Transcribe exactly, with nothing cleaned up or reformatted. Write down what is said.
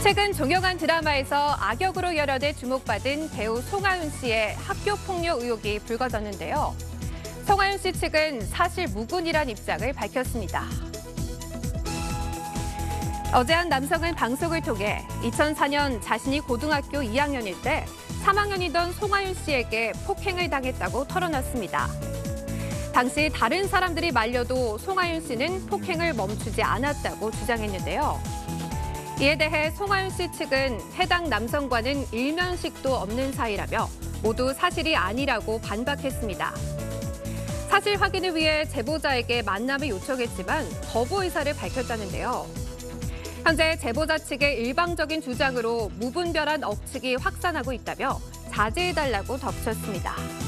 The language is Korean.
최근 종영한 드라마에서 악역으로 여러 대 주목받은 배우 송하윤 씨의 학교 폭력 의혹이 불거졌는데요. 송하윤 씨 측은 사실 무근이란 입장을 밝혔습니다. 어제 한 남성은 방송을 통해 이천사 년 자신이 고등학교 이 학년일 때 삼 학년이던 송하윤 씨에게 폭행을 당했다고 털어놨습니다. 당시 다른 사람들이 말려도 송하윤 씨는 폭행을 멈추지 않았다고 주장했는데요. 이에 대해 송하윤 씨 측은 해당 남성과는 일면식도 없는 사이라며 모두 사실이 아니라고 반박했습니다. 사실 확인을 위해 제보자에게 만남을 요청했지만 거부 의사를 밝혔다는데요. 현재 제보자 측의 일방적인 주장으로 무분별한 억측이 확산하고 있다며 자제해달라고 덧붙였습니다.